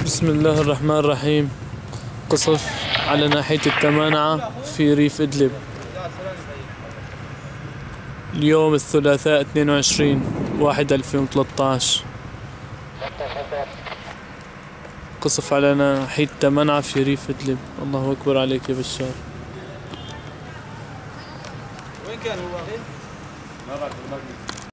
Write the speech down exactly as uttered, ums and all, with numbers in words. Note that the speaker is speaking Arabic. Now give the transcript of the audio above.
بسم الله الرحمن الرحيم. قصف على ناحية التمانعة في ريف إدلب اليوم الثلاثاء اثنين وعشرين واحد ألفين وثلاثة عشر. قصف على ناحية التمانعة في ريف إدلب. الله أكبر عليك يا بشار. وين كان هو أخي؟